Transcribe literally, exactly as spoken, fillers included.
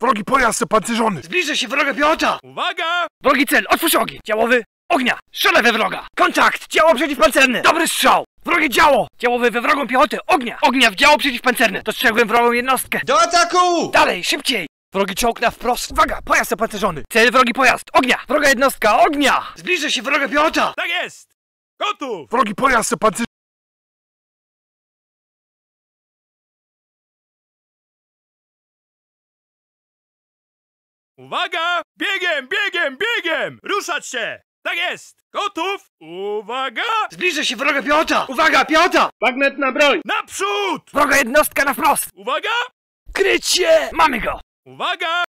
Wrogi pojazd opancerzony! Zbliża się wroga piechota! Uwaga! Wrogi cel, otwórz ogień! Działowy, ognia! Strzelę we wroga! Kontakt! Działo przeciwpancerne! Dobry strzał! Wrogie działo! Działowy we wrogą piechotę! Ognia! Ognia w działo przeciwpancerne! Dostrzegłem wrogą jednostkę! Do ataku! Dalej, szybciej! Wrogi czołg na wprost! Uwaga, pojazd opancerzony! Cel wrogi pojazd! Ognia! Wroga jednostka! Ognia! Zbliża się wroga piechota! Tak jest! Gotów! Wrogi pojazd opancerzony! Uwaga! Biegiem, biegiem, biegiem! Ruszać się! Tak jest! Gotów! Uwaga! Zbliża się wroga piechota! Uwaga, piechota! Bagnet na broń! Naprzód! Wroga jednostka na wprost! Uwaga! Kryć się! Mamy go! Uwaga!